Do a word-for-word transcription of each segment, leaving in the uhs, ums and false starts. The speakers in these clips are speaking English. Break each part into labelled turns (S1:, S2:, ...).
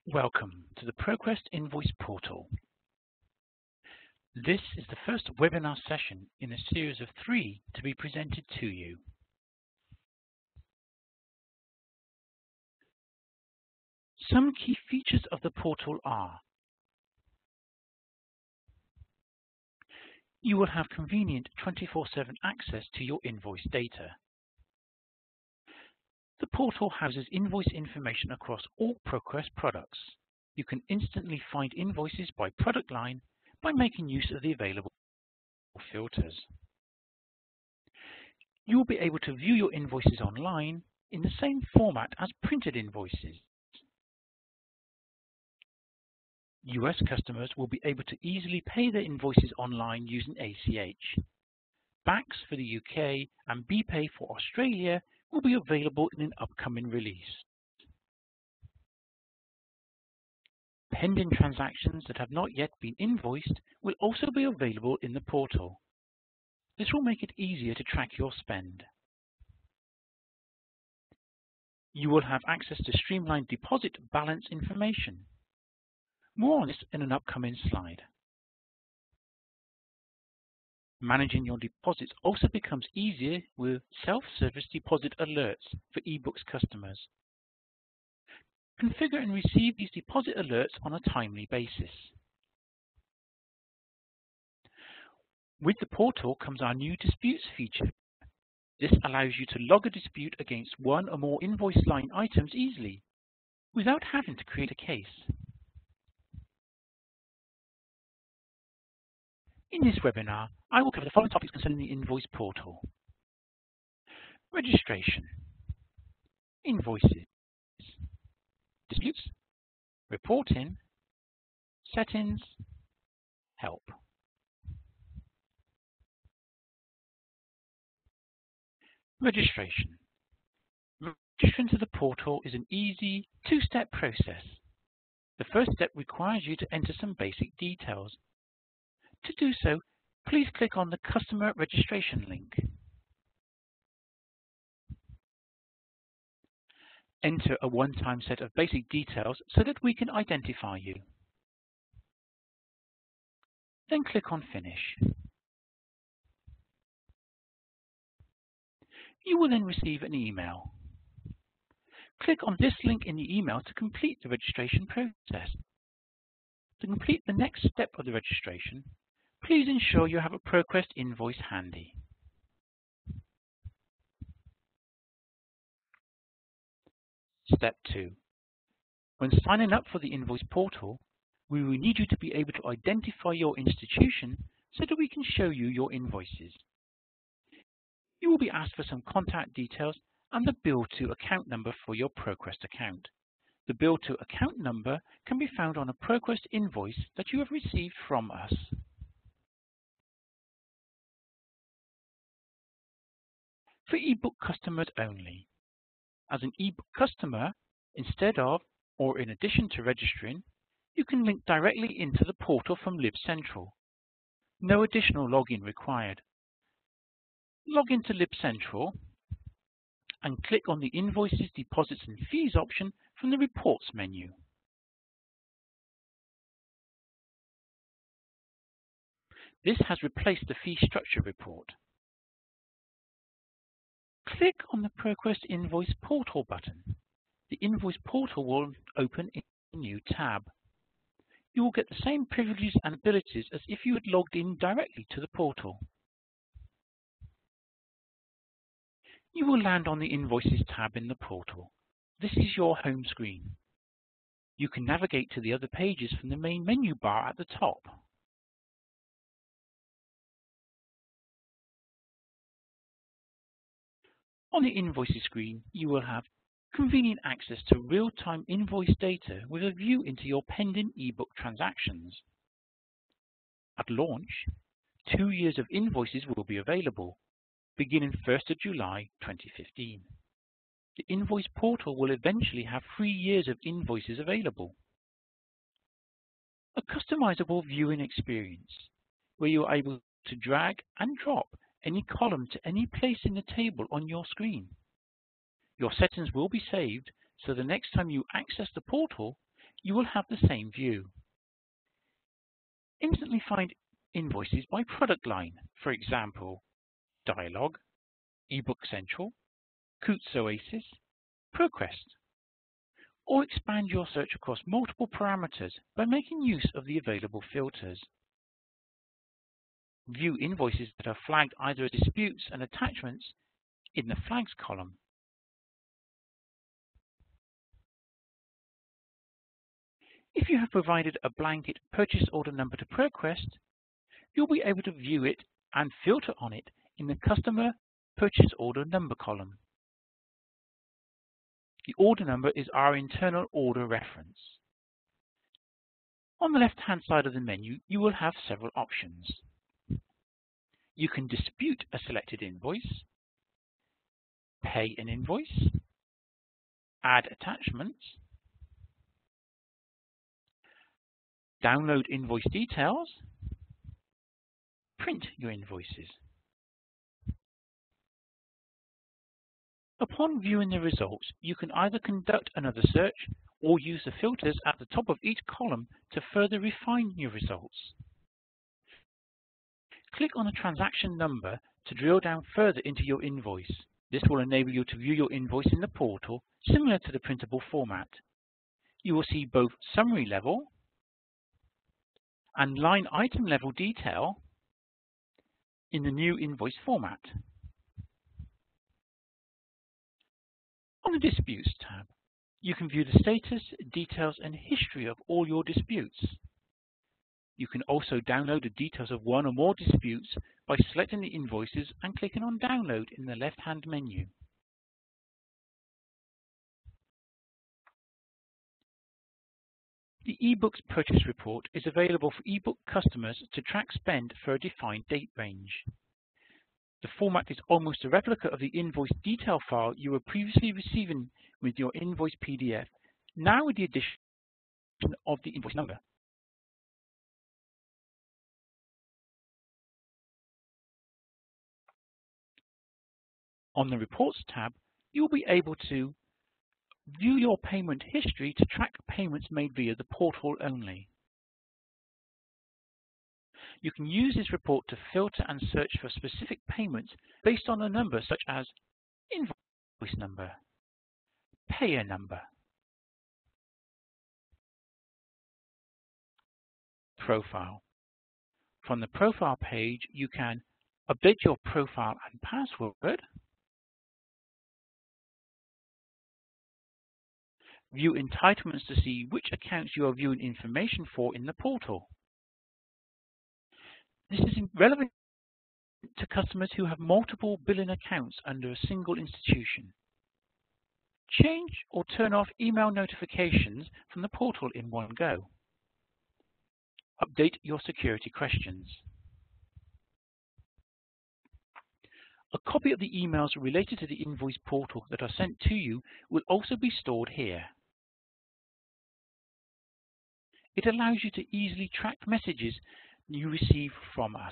S1: Welcome to the ProQuest Invoice Portal. This is the first webinar session in a series of three to be presented to you. Some key features of the portal are: you will have convenient twenty-four seven access to your invoice data. The portal houses invoice information across all ProQuest products. You can instantly find invoices by product line by making use of the available filters. You will be able to view your invoices online in the same format as printed invoices. U S customers will be able to easily pay their invoices online using A C H. B A Cs for the U K and B Pay for Australia will be available in an upcoming release. Pending transactions that have not yet been invoiced will also be available in the portal. This will make it easier to track your spend. You will have access to streamlined deposit balance information. More on this in an upcoming slide. Managing your deposits also becomes easier with self-service deposit alerts for eBooks customers. Configure and receive these deposit alerts on a timely basis. With the portal comes our new disputes feature. This allows you to log a dispute against one or more invoice line items easily, without having to create a case. In this webinar, I will cover the following topics concerning the Invoice portal: registration, invoices, disputes, reporting, settings, help. Registration. Registering to the portal is an easy two-step process. The first step requires you to enter some basic details. To do so, please click on the Customer Registration link. Enter a one-time set of basic details so that we can identify you. Then click on Finish. You will then receive an email. Click on this link in the email to complete the registration process. To complete the next step of the registration, please ensure you have a ProQuest invoice handy. Step two. When signing up for the Invoice portal, we will need you to be able to identify your institution so that we can show you your invoices. You will be asked for some contact details and the bill to account number for your ProQuest account. The bill to account number can be found on a ProQuest invoice that you have received from us. For eBook customers only. As an eBook customer, instead of or in addition to registering, you can link directly into the portal from LibCentral. No additional login required. Log into LibCentral and click on the Invoices, Deposits and Fees option from the Reports menu. This has replaced the fee structure report. Click on the ProQuest Invoice Portal button. The Invoice Portal will open in a new tab. You will get the same privileges and abilities as if you had logged in directly to the portal. You will land on the Invoices tab in the portal. This is your home screen. You can navigate to the other pages from the main menu bar at the top. On the Invoices screen, you will have convenient access to real-time invoice data with a view into your pending eBook transactions. At launch, two years of invoices will be available, beginning first of July twenty fifteen. The Invoice portal will eventually have three years of invoices available. A customizable viewing experience, where you are able to drag and drop any column to any place in the table on your screen. Your settings will be saved, so the next time you access the portal, you will have the same view. Instantly find invoices by product line, for example, Dialog, eBook Central, Coutts Oasis, ProQuest, or expand your search across multiple parameters by making use of the available filters. View invoices that are flagged either as disputes and attachments in the Flags column. If you have provided a blanket purchase order number to ProQuest, you'll be able to view it and filter on it in the Customer Purchase Order Number column. The order number is our internal order reference. On the left-hand side of the menu, you will have several options. You can dispute a selected invoice, pay an invoice, add attachments, download invoice details, print your invoices. Upon viewing the results, you can either conduct another search or use the filters at the top of each column to further refine your results. Click on the transaction number to drill down further into your invoice. This will enable you to view your invoice in the portal, similar to the printable format. You will see both summary level and line item level detail in the new invoice format. On the Disputes tab, you can view the status, details and history of all your disputes. You can also download the details of one or more disputes by selecting the invoices and clicking on Download in the left-hand menu. The eBooks purchase report is available for eBook customers to track spend for a defined date range. The format is almost a replica of the invoice detail file you were previously receiving with your invoice P D F, now with the addition of the invoice number. On the Reports tab, you'll be able to view your payment history to track payments made via the portal only. You can use this report to filter and search for specific payments based on a number such as invoice number, payer number, profile. From the profile page, you can update your profile and password, view entitlements to see which accounts you are viewing information for in the portal. This is relevant to customers who have multiple billing accounts under a single institution. Change or turn off email notifications from the portal in one go. Update your security questions. A copy of the emails related to the invoice portal that are sent to you will also be stored here. It allows you to easily track messages you receive from us.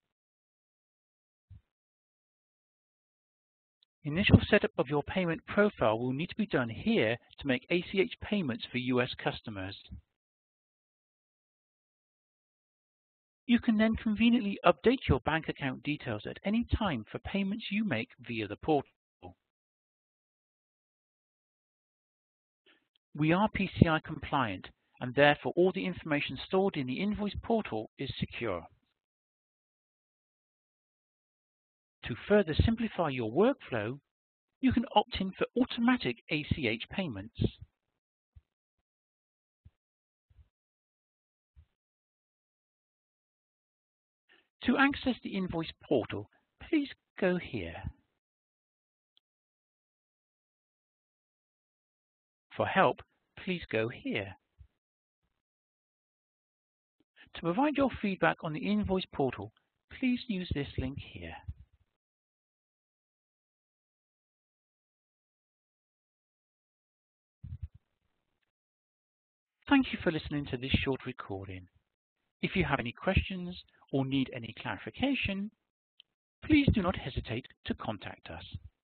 S1: Initial setup of your payment profile will need to be done here to make A C H payments for U S customers. You can then conveniently update your bank account details at any time for payments you make via the portal. We are P C I compliant, and therefore all the information stored in the invoice portal is secure. To further simplify your workflow, you can opt in for automatic A C H payments. To access the invoice portal, please go here. For help, please go here. To provide your feedback on the invoice portal, please use this link here. Thank you for listening to this short recording. If you have any questions or need any clarification, please do not hesitate to contact us.